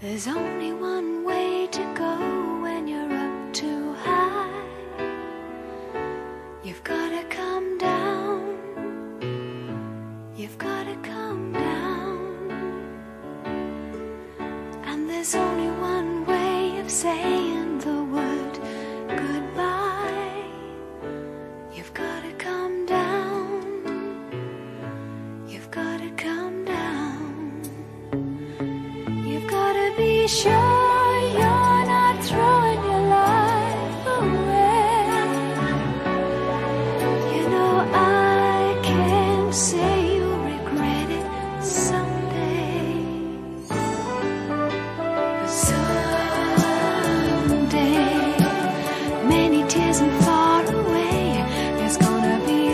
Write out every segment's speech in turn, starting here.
There's only one way to go when you're up too high. You've gotta come down. You've gotta come down. And there's only one way of saying the word goodbye. You've gotta come down. You've gotta come down. You've gotta be sure you're not throwing your life away. You know I can't say you'll regret it someday. But someday, many tears and far away, there's gonna be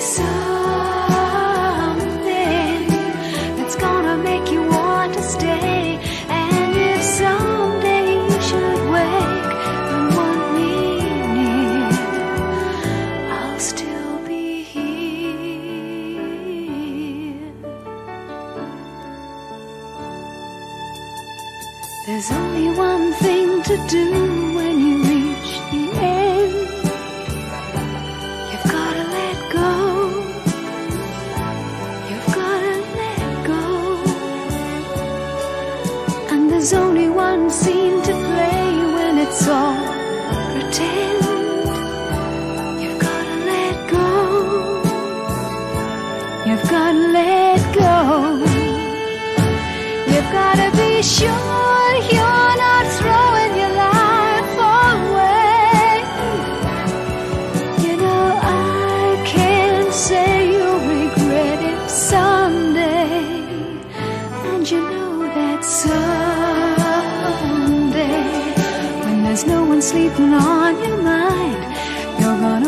something that's gonna make you want to stay. And if someday you should wake and want me near, I'll still be here. There's only one thing to do when you reach the end. You've gotta let go. You've gotta let go. And there's only one scene to play when it's all pretend. You've gotta let go. You've gotta let go. You've gotta be sure you're not throwing your life away. You know I can't say you'll regret it someday. And you know that someday, when there's no one sleeping on your mind, you're gonna